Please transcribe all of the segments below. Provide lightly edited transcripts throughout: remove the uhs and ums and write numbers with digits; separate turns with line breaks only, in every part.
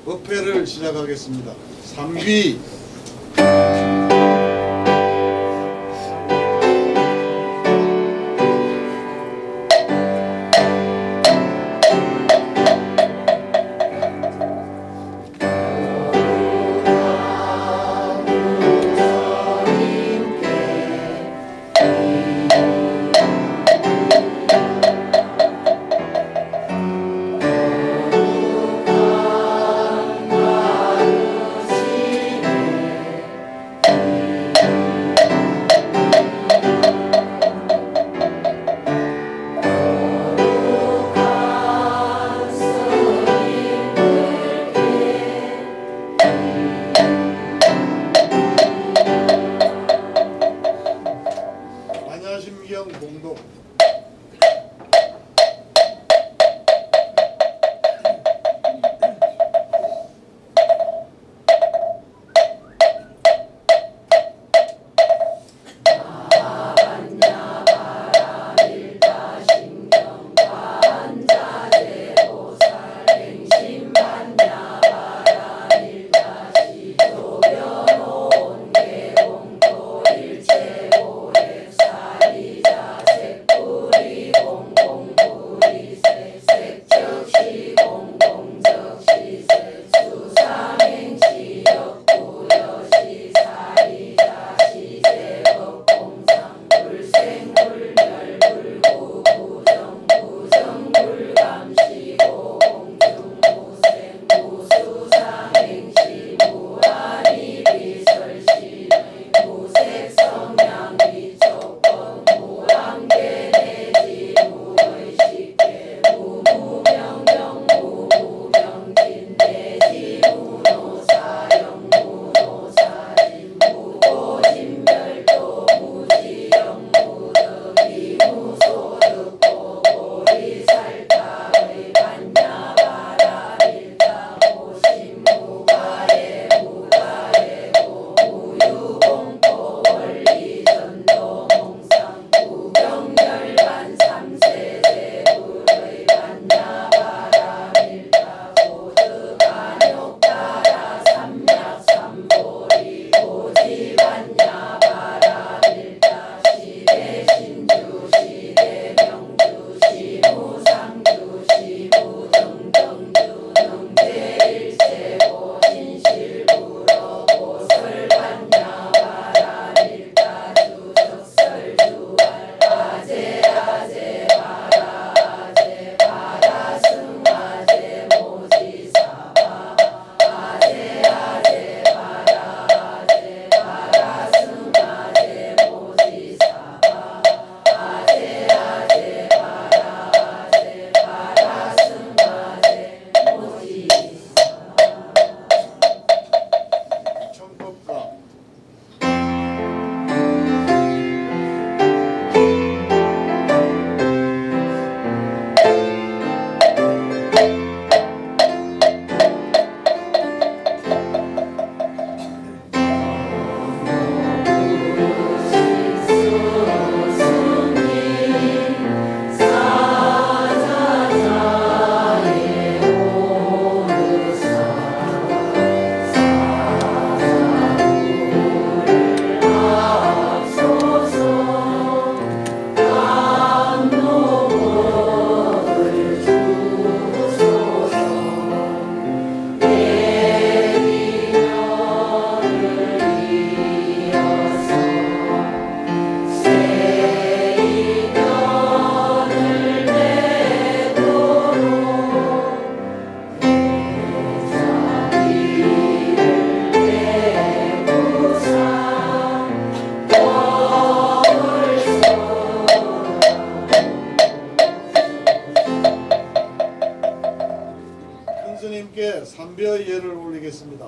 법회를 시작하겠습니다. 3위 안야심경 공동 스님께 삼별 예를 올리겠습니다.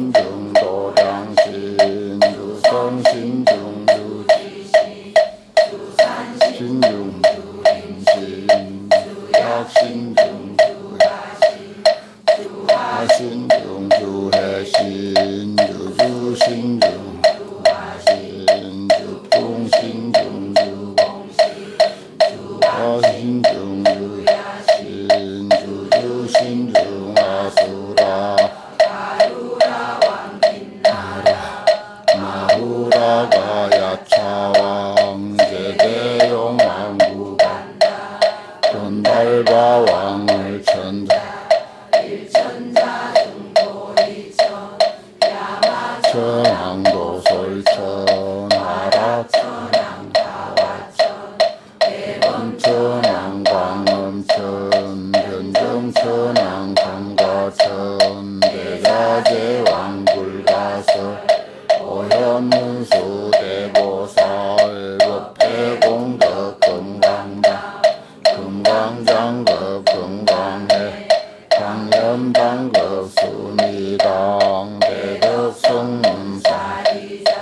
신중도량신 주성신중주지 신중주림신 주약신중주야신 주하신중주해신 주주신중주하신 주풍신중주공신 주하신중주야신 주주신중하수라 마후라가 야차왕 제대용왕구가 변달바왕을 천자 천왕도솔천 하락천왕다화천 대원천왕광음천 변정천왕감과천 대자제왕불가설 오현문수대보살 법회공덕 금강당 금강장급 금강회 강연방급 순위당 대덕성문사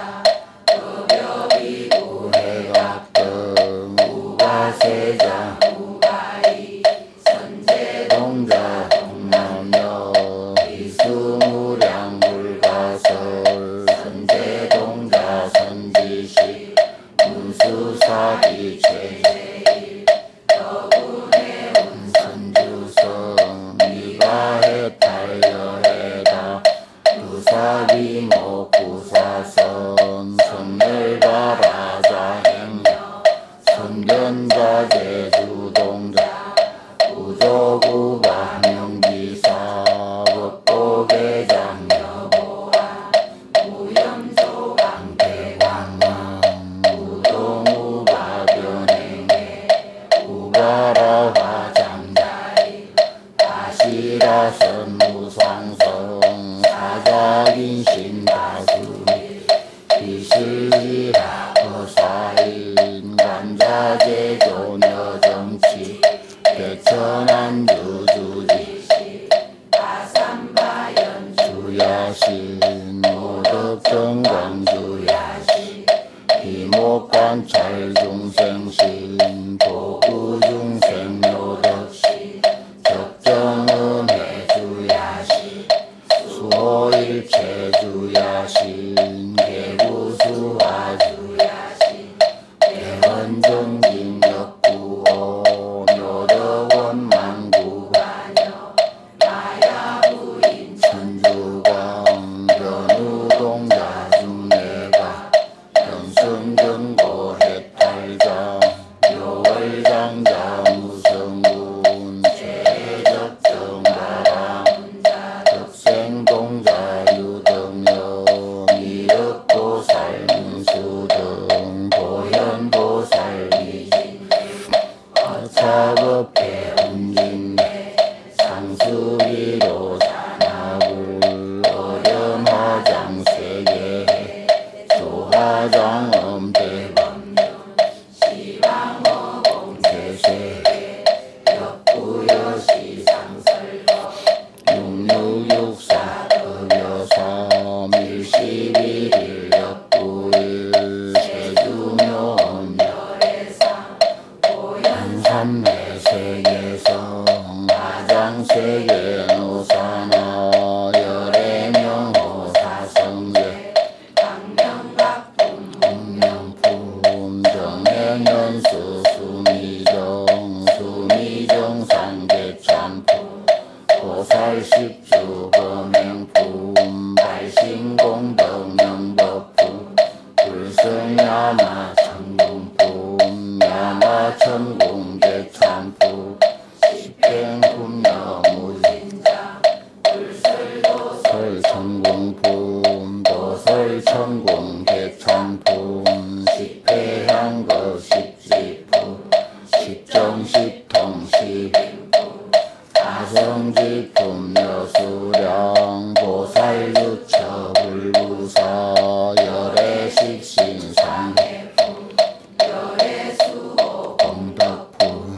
우회각등 우가세자 선제동자 동남여 이수무량불가설 선제동자 선지시 문수사비체 선주성 미가해탈여해다 구사비목구사선 선멸가라자행여 선견자제주동자 우조구반영기사 법도계장여보아 무염조강대광왕 우동우바변행해 우가라화장자리 다시라선무상성 사자긴신다수미 비실이라 거사인 간자제조녀정치 대천한 유주지 주야신 오덕정광주야신 이목관찰중생신 도구중생요덕신 적정은혜주야신 수호일체주야신 개구수화주야신 대원정진역구호 묘덕원만구관여 마야부인 천주광 변우동자중내가 현승경고해탈장 묘월장자 무성군 최적정바람 덕생동자 유등여 미륵보살 문수등 보현보살 미진 화차법회 운진내 상수기로 산하불 어련화장세계 조화장엄대범 시방어공대세 역부여시상설법 6664 급여사 밀11일 역부일 세주묘엄열애상 오연삼내세계성 하장세계 노사나 열애명호사성계 강명각품 홍명품 정행연수 수미정 수미정 상계참품 보살십주 범행품 발신공덕 명법품 불성야마 천궁품 야마천궁계참품 십행훈여무진장 설천궁품 도설천궁계참품 십회향거 십지품 십정십통십품 가성지품 여수량 보살유처 불부사 열애식신상해품 열애수호 공덕품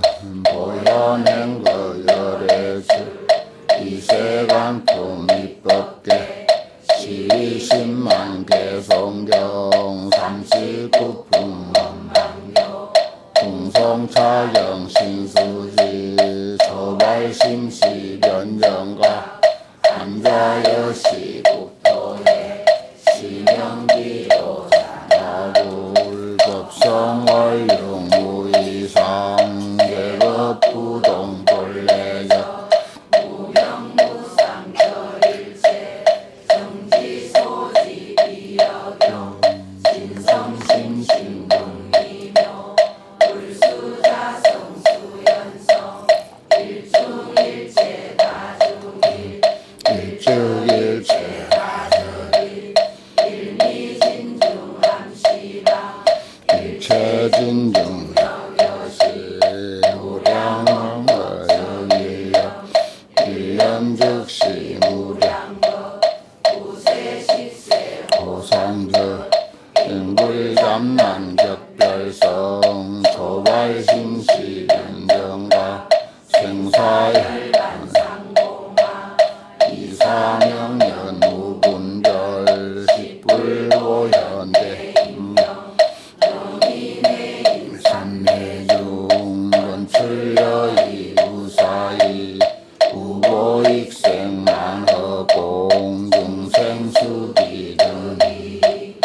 보현행거 열애주 이세관품 입법계 20만 개성경 39품 풍성차경 신수지 초발심시 변정가 한자여시 국토해 시명기도 자나불급성월 융무이상 계급부동 본래적 무명무상결일체 정지소지비여경 신성심신동이며 불수자성수연성 일중일체 다중일 일중일체 다중일 일미진중함시방 일체진중 여여시 무량어여기여 일연즉시 무량거 구세식세 호상저 인불잠난 격별성 초발심시 변정가 생사열반상공하 이사명연 무분별 십불보현대 영인의 삼매중 건출여이 우사이 우보익생만허공 중생수비등이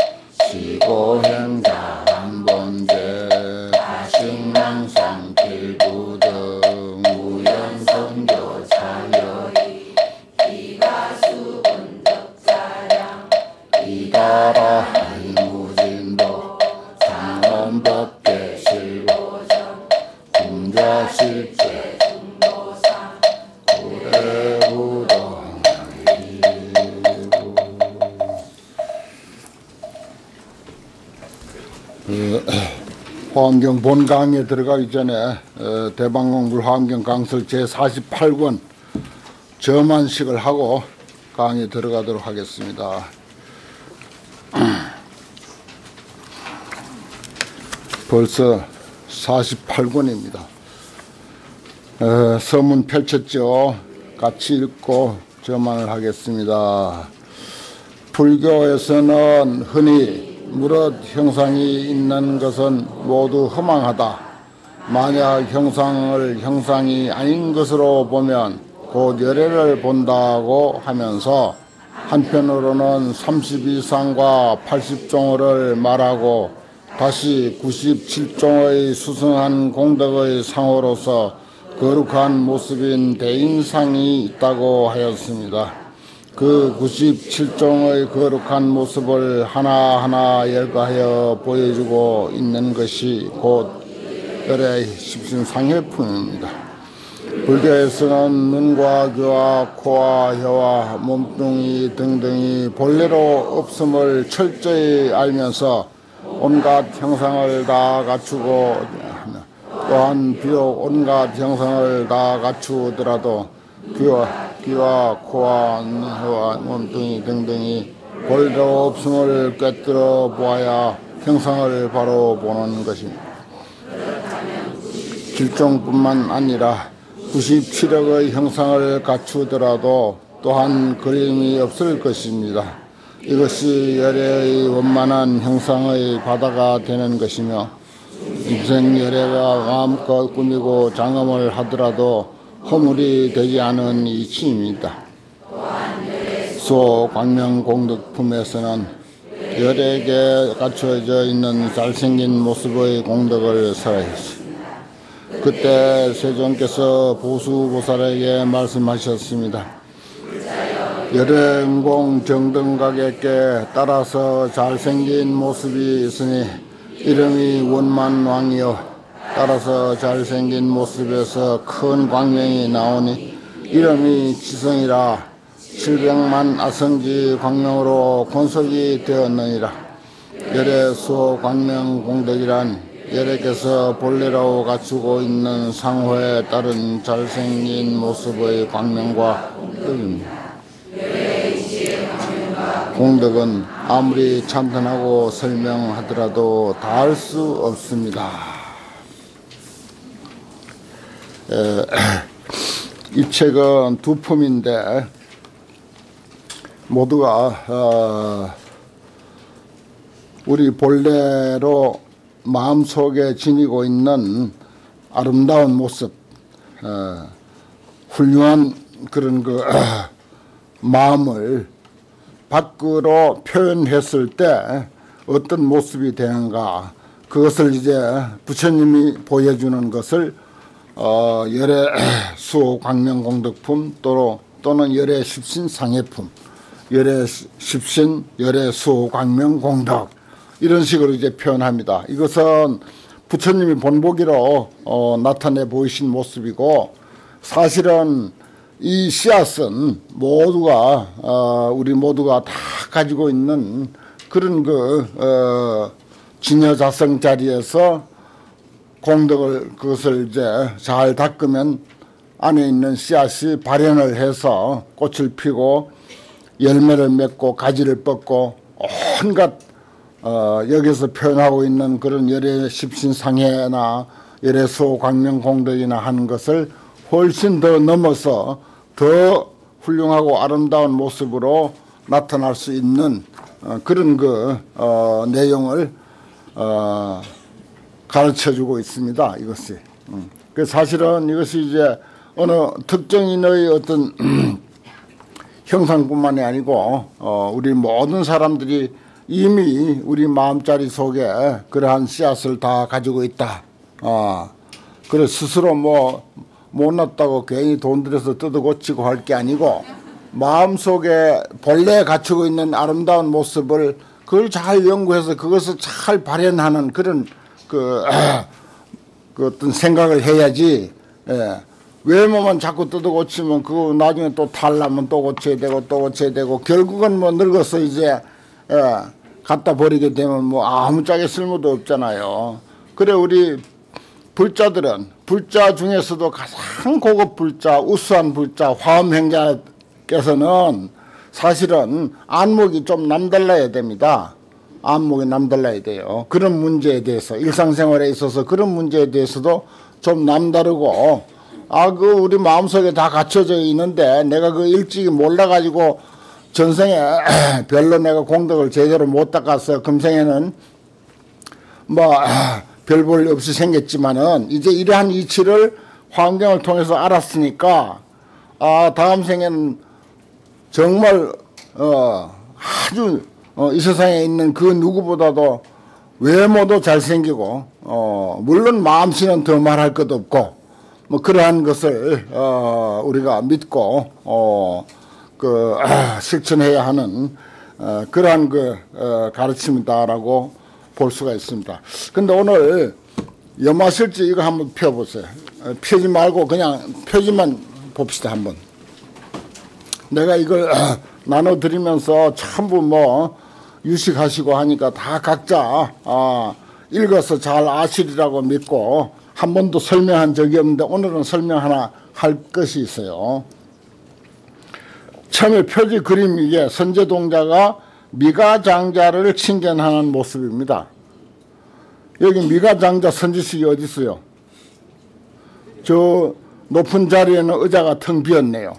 시고행자 한번제 다식망상 필부등 무연선교 차여이 기가수분덕자량 이다라 이무진도 상원법계 실고정 공자실제 중도상 구례부동 환경 본강에 들어가기 전에 대방공불 환경 강설 제48권 점안식을 하고 강의에 들어가도록 하겠습니다. 벌써 48권입니다. 서문 펼쳤죠. 같이 읽고 점안을 하겠습니다. 불교에서는 흔히 무릇 형상이 있는 것은 모두 허망하다. 만약 형상을 형상이 아닌 것으로 보면 곧 열애를 본다고 하면서 한편으로는 32상과 80종을 말하고 다시 97종의 수승한 공덕의 상호로서 거룩한 모습인 대인상이 있다고 하였습니다. 그 97종의 거룩한 모습을 하나하나 열거하여 보여주고 있는 것이 곧 열의 십신상회품입니다. 불교에서는 눈과 귀와 코와 혀와 몸뚱이 등등이 본래로 없음을 철저히 알면서 온갖 형상을 다 갖추고 또한 비록 온갖 형상을 다 갖추더라도 귀와 코와 혀와 몸뚱이 등등이 본래로 없음을 꿰뚫어 보아야 형상을 바로 보는 것입니다. 7종뿐만 아니라 97억의 형상을 갖추더라도 또한 그림이 없을 것입니다. 이것이 열애의 원만한 형상의 바다가 되는 것이며 입생 열애가 마음껏 꾸미고 장엄을 하더라도 허물이 되지 않은 이치입니다. 수호 광명공덕품에서는 열애에게 갖추어져 있는 잘생긴 모습의 공덕을 설하였습니다. 그때 세존께서 보수보살에게 말씀하셨습니다. 열애응공 정등각에게 따라서 잘생긴 모습이 있으니 이름이 원만왕이요 따라서 잘생긴 모습에서 큰 광명이 나오니 이름이 지성이라 700만 아성지 광명으로 권속이 되었느니라. 열애 수호 광명 공덕이란 열애께서 본래로 갖추고 있는 상호에 따른 잘생긴 모습의 광명과 공덕입니다. 공덕은 아무리 찬탄하고 설명하더라도 다할 수 없습니다. 이 책은 두 품인데 모두가 우리 본래로 마음속에 지니고 있는 아름다운 모습, 훌륭한 그런 그 마음을 밖으로 표현했을 때 어떤 모습이 되는가, 그것을 이제 부처님이 보여주는 것을 열애 수호 광명 공덕품 또는 열애 십신 상해품, 열애 십신 열애 수호 광명 공덕, 이런 식으로 이제 표현합니다. 이것은 부처님이 본보기로 나타내 보이신 모습이고, 사실은 이 씨앗은 모두가 우리 모두가 다 가지고 있는 그런 그 진여자성 자리에서 공덕을, 그것을 이제 잘 닦으면 안에 있는 씨앗이 발현을 해서 꽃을 피고 열매를 맺고 가지를 뻗고 온갖 여기서 표현하고 있는 그런 열애 십신상해나 열애 수호 광명 공덕이나 하는 것을 훨씬 더 넘어서 더 훌륭하고 아름다운 모습으로 나타날 수 있는 그런 그 내용을 가르쳐주고 있습니다. 이것이. 그 사실은 이것이 이제 어느 특정인의 어떤 형상뿐만이 아니고 우리 모든 사람들이 이미 우리 마음자리 속에 그러한 씨앗을 다 가지고 있다. 그래 스스로 뭐 못났다고 괜히 돈 들여서 뜯어고치고 할 게 아니고, 마음속에 본래 갖추고 있는 아름다운 모습을 그걸 잘 연구해서 그것을 잘 발현하는 그런 그 어떤 생각을 해야지. 외모만 자꾸 뜯어고치면 그거 나중에 또 탈나면 또 고쳐야 되고 또 고쳐야 되고, 결국은 뭐 늙어서 이제 갖다 버리게 되면 뭐 아무짝에 쓸모도 없잖아요. 그래 우리 불자들은, 불자 중에서도 가장 고급 불자, 우수한 불자 화엄행자께서는 사실은 안목이 좀 남달라야 됩니다. 안목이 남달라야 돼요. 그런 문제에 대해서, 일상생활에 있어서 그런 문제에 대해서도 좀 남다르고, 그 우리 마음속에 다 갖춰져 있는데 내가 그 일찍이 몰라가지고 전생에 별로 내가 공덕을 제대로 못 닦았어요. 금생에는 뭐 별 볼 없이 생겼지만은 이제 이러한 이치를 환경을 통해서 알았으니까 다음 생에는 정말 아주 이 세상에 있는 그 누구보다도 외모도 잘생기고 물론 마음씨는 더 말할 것도 없고 뭐 그러한 것을 우리가 믿고 실천해야 하는 그러한 그 가르침이다라고 볼 수가 있습니다. 근데 오늘 염화실지 이거 한번 펴보세요. 펴지 말고 그냥 표지만 봅시다. 한번. 내가 이걸 나눠드리면서 전부 뭐 유식하시고 하니까 다 각자 읽어서 잘 아시리라고 믿고 한 번도 설명한 적이 없는데 오늘은 설명 하나 할 것이 있어요. 처음에 표지 그림, 이게 선제동자가 미가장자를 칭견하는 모습입니다. 여기 미가장자 선지식이 어디 있어요? 저 높은 자리에는 의자가 텅 비었네요.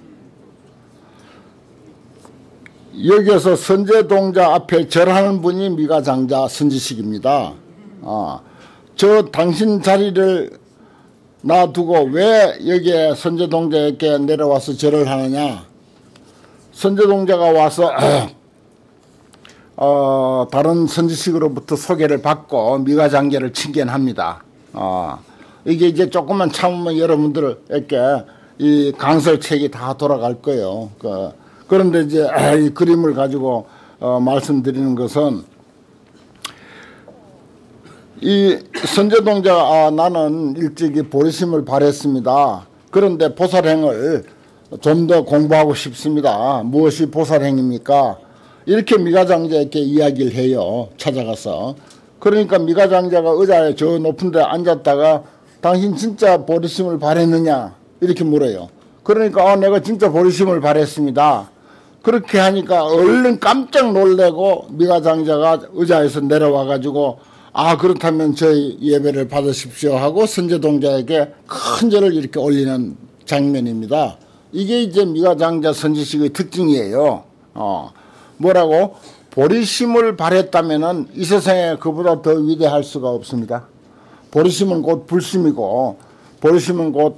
여기에서 선제동자 앞에 절하는 분이 미가장자 선지식입니다. 저 당신 자리를 놔두고 왜 여기에 선제동자에게 내려와서 절을 하느냐? 선제동자가 와서 다른 선지식으로부터 소개를 받고 미가장자를 칭견합니다. 이게 이제 조금만 참으면 여러분들에게 이 강설책이 다 돌아갈 거예요. 그런데 이제 이 그림을 가지고 말씀드리는 것은, 이 선제동자가 나는 일찍이 보리심을 발했습니다. 그런데 보살행을 좀 더 공부하고 싶습니다. 무엇이 보살행입니까? 이렇게 미가장자에게 이야기를 해요. 찾아가서. 그러니까 미가장자가 의자에 저 높은 데 앉았다가 당신 진짜 보리심을 발했느냐? 이렇게 물어요. 그러니까 내가 진짜 보리심을 발했습니다. 그렇게 하니까 얼른 깜짝 놀래고 미가장자가 의자에서 내려와 가지고 그렇다면 저희 예배를 받으십시오 하고 선제동자에게 큰 절을 이렇게 올리는 장면입니다. 이게 이제 미가장자 선지식의 특징이에요. 뭐라고? 보리심을 발했다면은 이 세상에 그보다 더 위대할 수가 없습니다. 보리심은 곧 불심이고, 보리심은 곧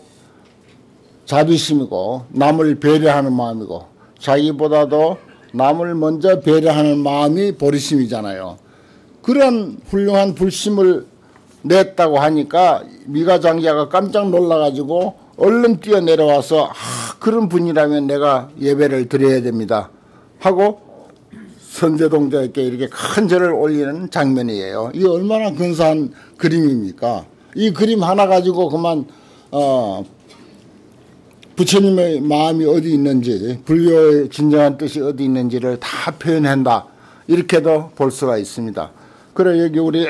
자비심이고, 남을 배려하는 마음이고, 자기보다도 남을 먼저 배려하는 마음이 보리심이잖아요. 그런 훌륭한 불심을 냈다고 하니까 미가 장자가 깜짝 놀라가지고 얼른 뛰어내려와서 그런 분이라면 내가 예배를 드려야 됩니다 하고 선제동자에게 이렇게 큰 절을 올리는 장면이에요. 이게 얼마나 근사한 그림입니까? 이 그림 하나 가지고 그만 부처님의 마음이 어디 있는지, 불교의 진정한 뜻이 어디 있는지를 다 표현한다, 이렇게도 볼 수가 있습니다. 그래 여기 우리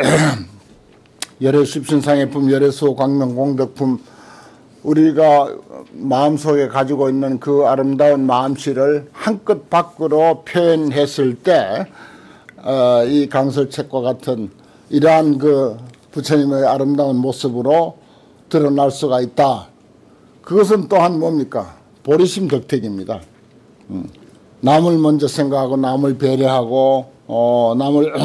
열애십신상해품, 열애수호 광명공덕품, 우리가 마음속에 가지고 있는 그 아름다운 마음씨를 한껏 밖으로 표현했을 때 이 강설책과 같은 이러한 그 부처님의 아름다운 모습으로 드러날 수가 있다. 그것은 또한 뭡니까? 보리심 덕택입니다. 남을 먼저 생각하고 남을 배려하고 남을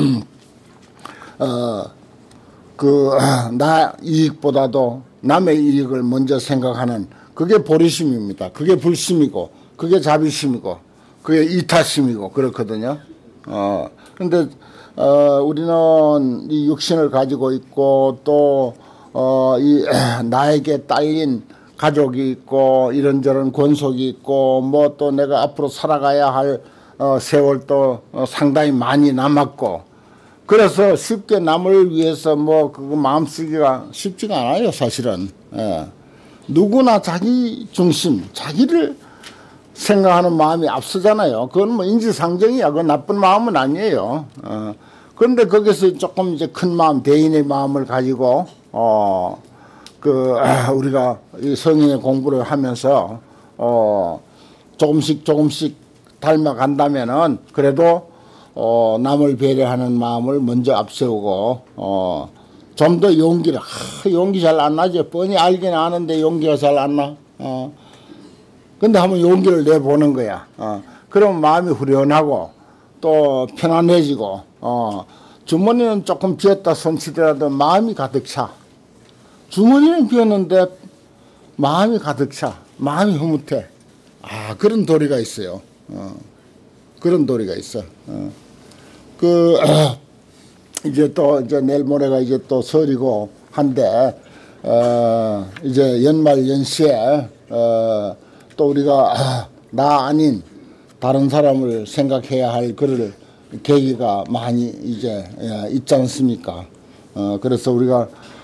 나 이익보다도 남의 이익을 먼저 생각하는, 그게 보리심입니다. 그게 불심이고, 그게 자비심이고, 그게 이타심이고 그렇거든요. 그런데 우리는 이 육신을 가지고 있고 또 이 나에게 딸린 가족이 있고 이런저런 권속이 있고 뭐 또 내가 앞으로 살아가야 할 세월도 상당히 많이 남았고, 그래서 쉽게 남을 위해서 뭐 그거 마음 쓰기가 쉽지가 않아요, 사실은. 누구나 자기 중심, 자기를 생각하는 마음이 앞서잖아요. 그건 뭐 인지상정이야. 그건 나쁜 마음은 아니에요. 그런데 거기서 조금 이제 큰 마음, 대인의 마음을 가지고 우리가 이 성인의 공부를 하면서 조금씩 닮아간다면은 그래도 남을 배려하는 마음을 먼저 앞세우고 좀 더 용기를, 용기 잘 안 나죠. 뻔히 알긴 아는데 용기가 잘 안 나. 근데 한번 용기를 내보는 거야. 그러면 마음이 후련하고 또 편안해지고 주머니는 조금 비었다 손치더라도 마음이 가득 차. 주머니는 비었는데 마음이 가득 차. 마음이 흐뭇해. 그런 도리가 있어요. 그런 도리가 있어. 이제 내일 모레가 이제 또 설이고 한데, 이제 연말 연시에, 또 우리가 나 아닌 다른 사람을 생각해야 할 그럴 계기가 많이 이제 있지 않습니까? 그래서 우리가,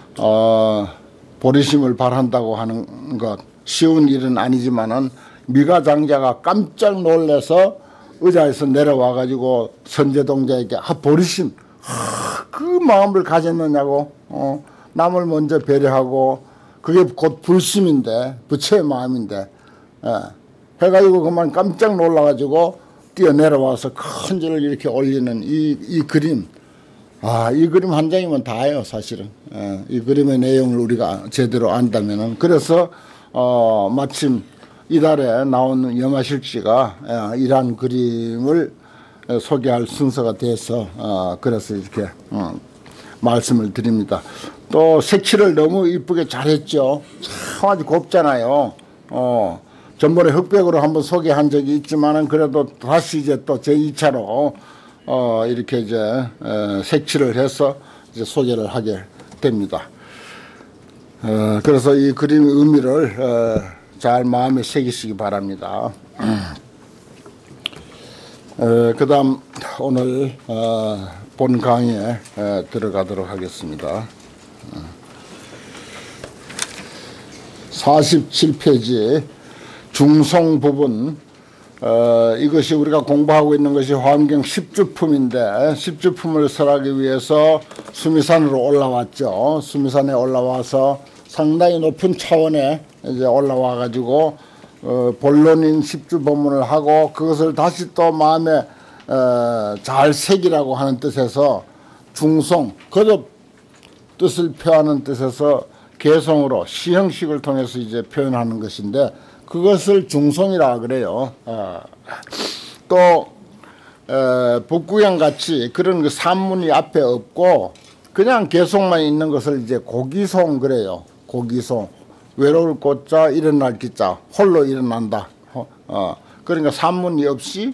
보리심을 발한다고 하는 것, 쉬운 일은 아니지만은 미가 장자가 깜짝 놀라서 의자에서 내려와가지고 선제동자에게 보리심, 그 마음을 가졌느냐고, 남을 먼저 배려하고, 그게 곧 불심인데, 부처의 마음인데, 해가지고 그만 깜짝 놀라가지고 뛰어내려와서 큰 절을 이렇게 올리는 이 그림, 이 그림 한 장이면 다예요, 사실은. 이 그림의 내용을 우리가 제대로 안다면은. 그래서 마침 이달에 나오는 염화실지가 이러한 그림을 소개할 순서가 돼서 그래서 이렇게 말씀을 드립니다. 또 색칠을 너무 이쁘게 잘했죠. 참 아주 곱잖아요. 전번에 흑백으로 한번 소개한 적이 있지만은 그래도 다시 이제 또 제2차로 이렇게 이제 색칠을 해서 이제 소개를 하게 됩니다. 그래서 이 그림의 의미를 잘 마음에 새기시기 바랍니다. 그 다음 오늘 본 강의에 들어가도록 하겠습니다. 47페이지 중송 부분, 이것이 우리가 공부하고 있는 것이 화엄경 10주품인데 10주품을 설하기 위해서 수미산으로 올라왔죠. 수미산에 올라와서 상당히 높은 차원에 이제 올라와 가지고 본론인 10주 법문을 하고 그것을 다시 또 마음에 잘 새기라고 하는 뜻에서 중송, 거듭 뜻을 표하는 뜻에서 개송으로 시형식을 통해서 이제 표현하는 것인데 그것을 중송이라 그래요. 또 복구형 같이 그런 그 산문이 앞에 없고 그냥 개송만 있는 것을 이제 고기송 그래요. 고기송. 외로울 꽃자 일어날 기자 홀로 일어난다. 그러니까 산문이 없이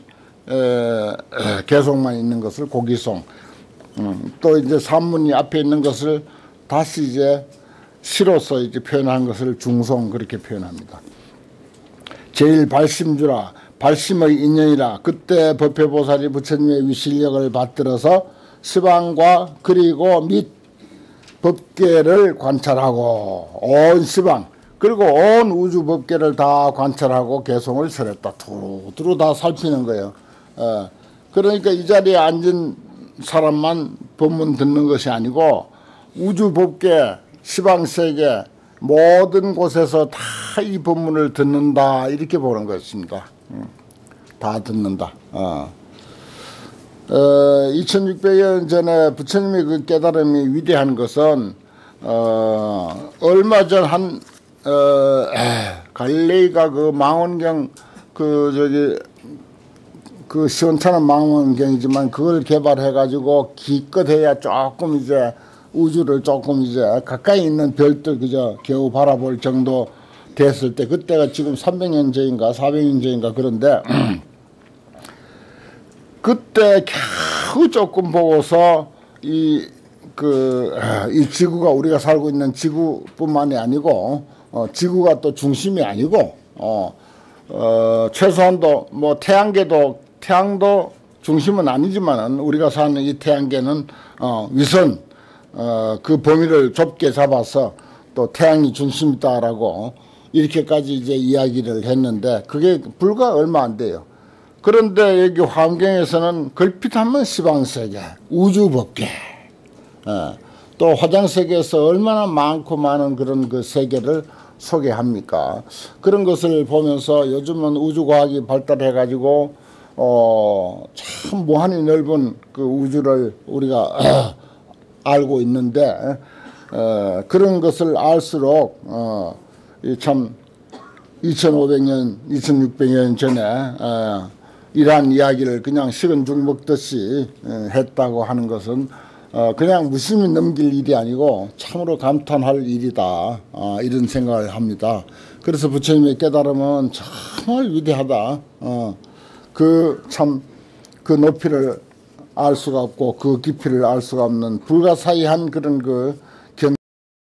개송만 있는 것을 고기송. 또 이제 산문이 앞에 있는 것을 다시 이제 시로서 이제 표현한 것을 중송 그렇게 표현합니다. 제일 발심주라 발심의 인연이라 그때 법회보살이 부처님의 위실력을 받들어서 시방과 그리고 및 법계를 관찰하고 온 시방 그리고 온 우주 법계를 다 관찰하고 개송을 설했다. 두루두루 다 살피는 거예요. 그러니까 이 자리에 앉은 사람만 법문 듣는 것이 아니고 우주 법계 시방세계 모든 곳에서 다 이 법문을 듣는다 이렇게 보는 것입니다. 다 듣는다. 2600년 전에 부처님의 그 깨달음이 위대한 것은 얼마 전 한 갈릴레이가 그 망원경 그 시원찮은 망원경이지만 그걸 개발해 가지고 기껏해야 조금 이제 우주를 조금 이제 가까이 있는 별들 그저 겨우 바라볼 정도 됐을 때 그때가 지금 300년 전인가 400년 전인가 그런데 그때 겨우 조금 보고서 이 지구가 우리가 살고 있는 지구뿐만이 아니고 지구가 또 중심이 아니고 최소한도 뭐 태양도 중심은 아니지만은 우리가 사는 이 태양계는 위선 그 범위를 좁게 잡아서 또 태양이 중심이다라고 이렇게까지 이제 이야기를 했는데 그게 불과 얼마 안 돼요. 그런데 여기 환경에서는 걸핏하면 시방세계, 우주법계, 또 화장세계에서 얼마나 많고 많은 그런 그 세계를 소개합니까? 그런 것을 보면서 요즘은 우주과학이 발달해가지고 참 무한히 넓은 그 우주를 우리가 알고 있는데 그런 것을 알수록 참 2500년, 2600년 전에 이러한 이야기를 그냥 식은 죽 먹듯이 했다고 하는 것은 그냥 무심히 넘길 일이 아니고 참으로 감탄할 일이다 이런 생각을 합니다. 그래서 부처님의 깨달음은 정말 위대하다. 그 높이를 알 수가 없고 그 깊이를 알 수가 없는 불가사의한 그런 그